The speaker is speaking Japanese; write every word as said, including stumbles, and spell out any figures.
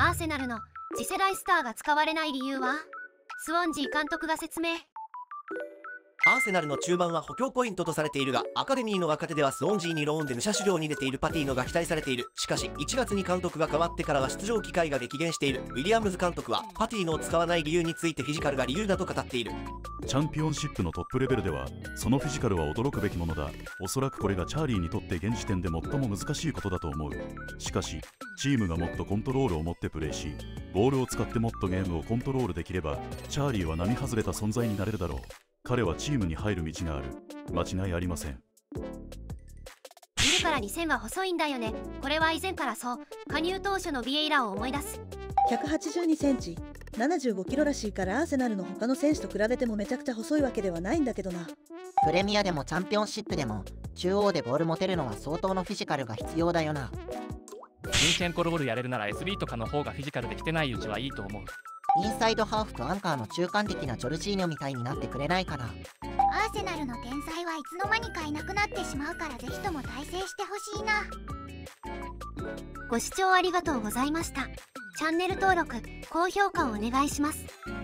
アーセナルの次世代スターが使われない理由は？スウォンジー監督が説明。 アーセナルの中盤は補強ポイントとされているが、アカデミーの若手ではスウォンジーにローンで武者修行に出ているパティノが期待されている。しかしいちがつに監督が変わってからは出場機会が激減している。ウィリアムズ監督はパティノを使わない理由についてフィジカルが理由だと語っている。 チャンピオンシップのトップレベルではそのフィジカルは驚くべきものだ。おそらくこれがチャーリーにとって現時点で最も難しいことだと思う。しかしチームがもっとコントロールを持ってプレーし、ボールを使ってもっとゲームをコントロールできれば、チャーリーは並外れた存在になれるだろう。彼はチームに入る道がある。間違いありません。 見るからに線は細いんだよね。これは以前からそう。加入当初のビエイラを思い出す。 ひゃくはちじゅうにセンチ、ななじゅうごキロらしいからアーセナルの他の選手と比べてもめちゃくちゃ細いわけではないんだけどな。 プレミアでもチャンピオンシップでも中央でボール持てるのは相当のフィジカルが必要だよな。 ヴィンセントロールやれるなら エスビー とかの方がフィジカルできてないうちはいいと思う。 インサイドハーフとアンカーの中間的なジョルジーニョみたいになってくれないかな。 アーセナルの天才はいつの間にかいなくなってしまうから、ぜひとも大成してほしいな。 ご視聴ありがとうございました。チャンネル登録、高評価をお願いします。